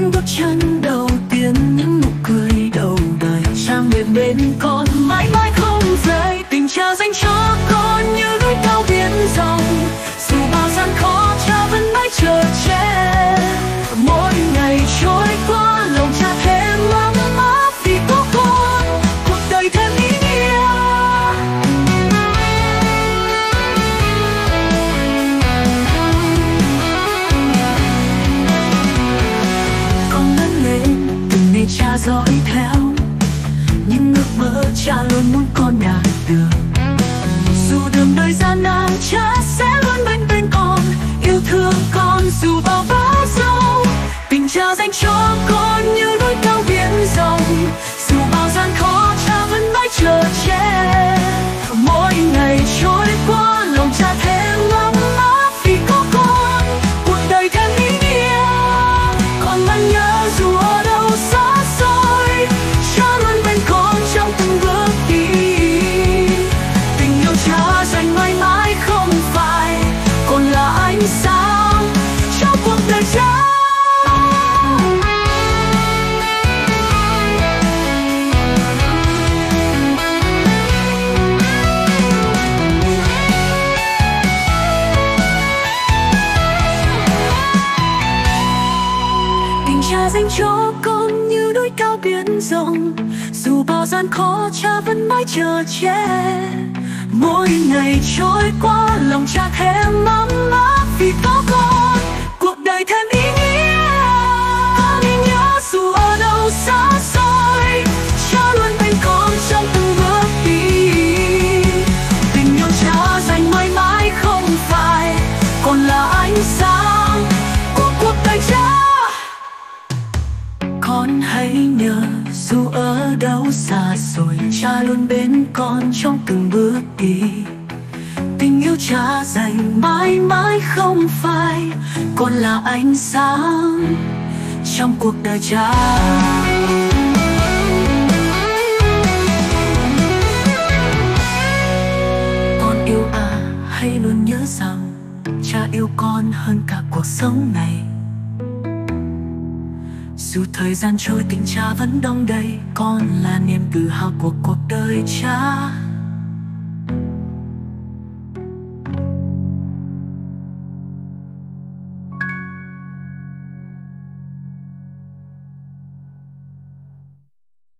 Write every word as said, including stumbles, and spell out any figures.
những bước chân đầu tiên, những nụ cười đầu đời. Cha nguyện bên con mãi mãi không rời, tình cha dành cho con như núi cao biển rộng. Dù bao gian khó cha vẫn mãi chờ che, mỗi ngày trôi qua lòng cha thêm ấm áp vì có con, cuộc đời thêm ý nghĩa. Con lớn lên từng ngày cha dõi theo, những ước mơ cha luôn muốn con đạt được. Dù đường đời gian nan cha sẽ luôn bên bên con, yêu thương con dù bao bão giông. Tình cha dành cho con như núi cao biển rộng, dù bao gian khó cha vẫn mãi chờ che. Mỗi ngày trôi qua lòng cha thêm ấm áp vì có con, cuộc đời thêm ý nghĩa. Con vẫn nhớ dù ở đâu xa xôi, cha luôn bên con trong từng bước đi. Tình yêu cha dành mãi mãi không phải, còn là ánh sáng trong cuộc đời cha. Cha dành cho con như núi cao biển rộng, dù bao gian khó cha vẫn mãi chờ che. Mỗi ngày trôi qua lòng cha thêm ấm áp vì có con, cuộc đời thêm ý nghĩa. Con đi nhớ dù ở đâu xa xôi, cha luôn bên con trong từng bước đi. Tình yêu cha dành mãi mãi không phải, còn là ánh sáng của cuộc đời cha. Con hãy nhớ dù ở đâu xa xôi, cha luôn bên con trong từng bước đi. Tình yêu cha dành mãi mãi không phải, còn là ánh sáng trong cuộc đời cha. Con yêu à, hãy luôn nhớ rằng cha yêu con hơn cả cuộc sống này. Dù thời gian trôi tình cha vẫn đong đầy, con là niềm tự hào của cuộc đời cha.